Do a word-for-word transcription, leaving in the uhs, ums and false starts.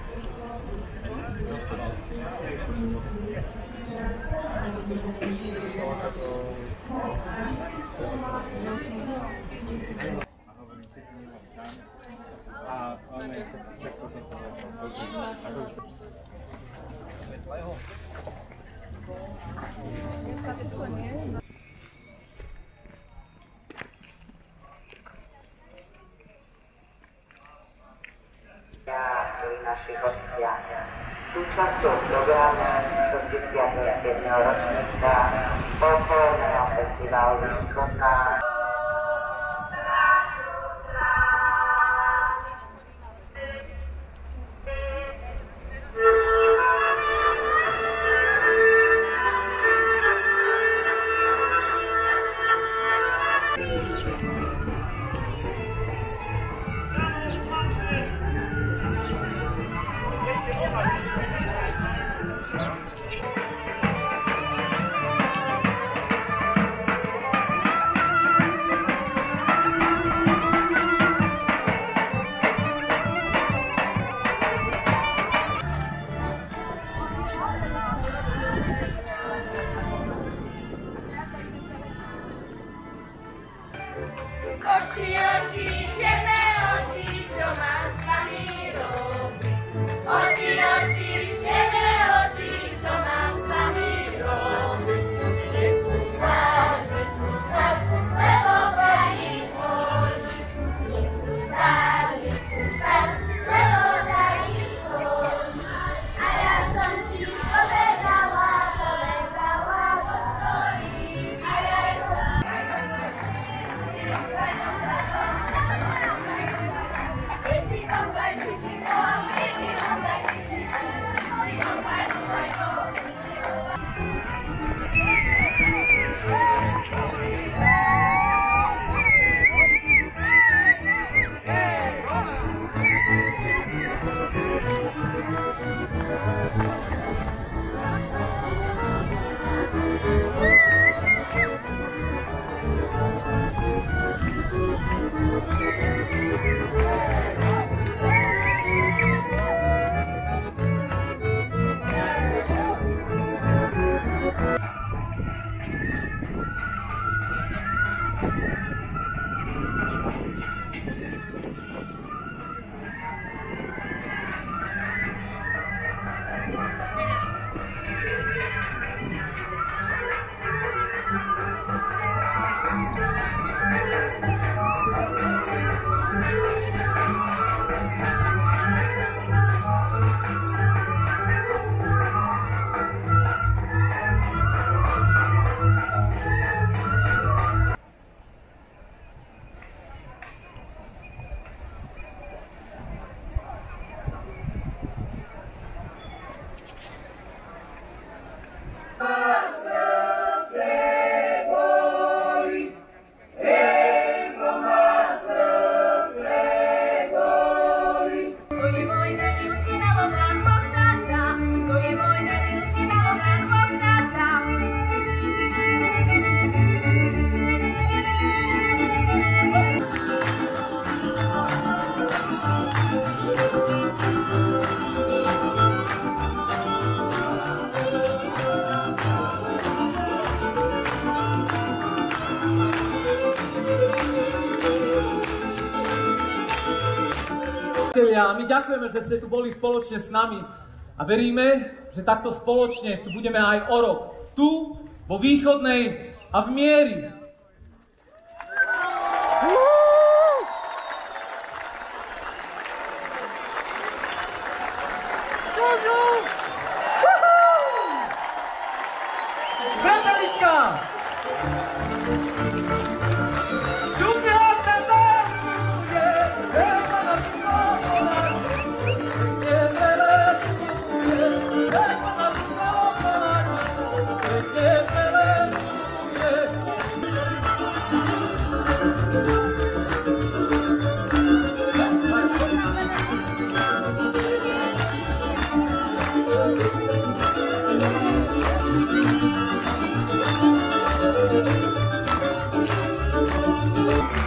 Pri našich hostiach. Súčasťou programu šesťdesiateho ročníka folklórneho festivalu Východná. Oči, oči, čierne oči, čo mám s vami robiť? Oči, oči, čierne oči, čo mám s vami robiť? Nechcú spať, nechcú spať, lebo vrají oči. Nechcú spať, nechcú spať, lebo vrají oči. A ja som ti povedala, povedala to stojí. A ja som A my ďakujeme, že ste tu boli spoločne s nami a veríme, že takto spoločne tu budeme aj o rok. Tu, vo Východnej a v Mieri. Bratelička! Thank you.